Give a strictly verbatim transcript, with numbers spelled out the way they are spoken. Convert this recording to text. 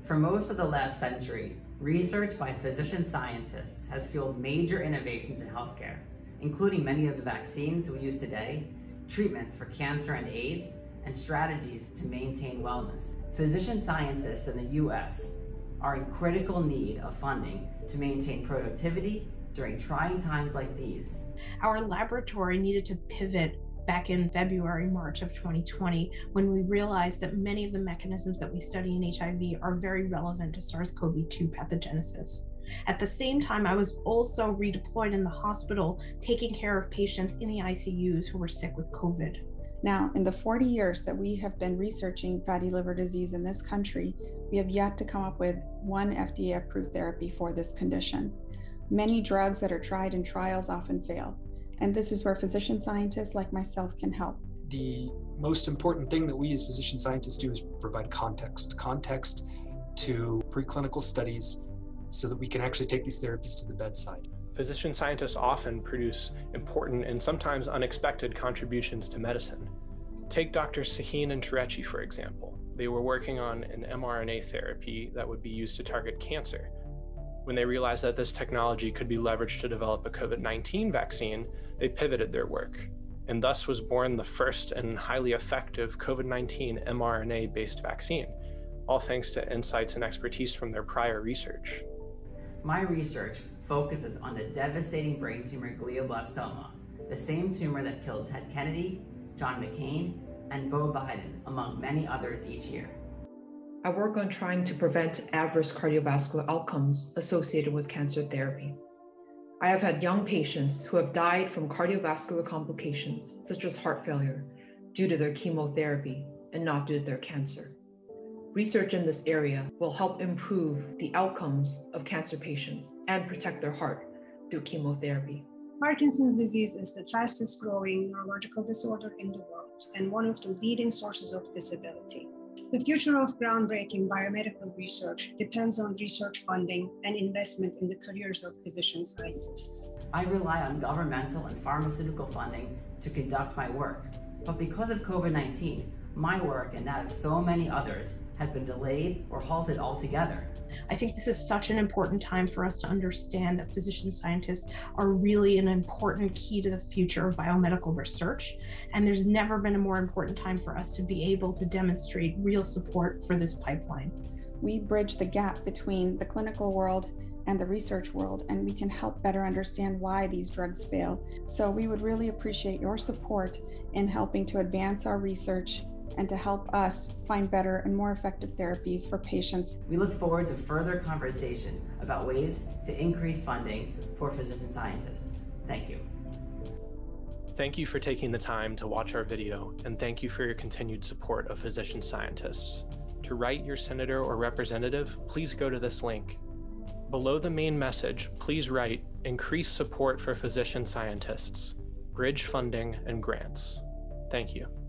For most of the last century, research by physician scientists has fueled major innovations in healthcare, including many of the vaccines we use today, treatments for cancer and AIDS, and strategies to maintain wellness. Physician scientists in the U S are in critical need of funding to maintain productivity during trying times like these. Our laboratory needed to pivot back in February, March of twenty twenty, when we realized that many of the mechanisms that we study in H I V are very relevant to SARS CoV two pathogenesis. At the same time, I was also redeployed in the hospital, taking care of patients in the I C Us who were sick with COVID. Now, in the forty years that we have been researching fatty liver disease in this country, we have yet to come up with one F D A-approved therapy for this condition. Many drugs that are tried in trials often fail, and this is where physician scientists like myself can help. The most important thing that we as physician scientists do is provide context, context to preclinical studies so that we can actually take these therapies to the bedside. Physician scientists often produce important and sometimes unexpected contributions to medicine. Take Doctors Sahin and Terecci, for example. They were working on an mRNA therapy that would be used to target cancer. When they realized that this technology could be leveraged to develop a COVID nineteen vaccine, they pivoted their work. And thus was born the first and highly effective COVID nineteen mRNA-based vaccine, all thanks to insights and expertise from their prior research. My research focuses on the devastating brain tumor glioblastoma, the same tumor that killed Ted Kennedy, John McCain, and Beau Biden, among many others each year. I work on trying to prevent adverse cardiovascular outcomes associated with cancer therapy. I have had young patients who have died from cardiovascular complications, such as heart failure, due to their chemotherapy and not due to their cancer. Research in this area will help improve the outcomes of cancer patients and protect their heart through chemotherapy. Parkinson's disease is the fastest growing neurological disorder in the world and one of the leading sources of disability. The future of groundbreaking biomedical research depends on research funding and investment in the careers of physician scientists. I rely on governmental and pharmaceutical funding to conduct my work, but because of COVID nineteen, my work and that of so many others has been delayed or halted altogether. I think this is such an important time for us to understand that physician scientists are really an important key to the future of biomedical research. And there's never been a more important time for us to be able to demonstrate real support for this pipeline. We bridge the gap between the clinical world and the research world, and we can help better understand why these drugs fail. So we would really appreciate your support in helping to advance our research and to help us find better and more effective therapies for patients. We look forward to further conversation about ways to increase funding for physician scientists. Thank you. Thank you for taking the time to watch our video, and thank you for your continued support of physician scientists. To write your senator or representative, please go to this link. Below the main message, please write "Increase support for physician scientists, bridge funding and grants." Thank you.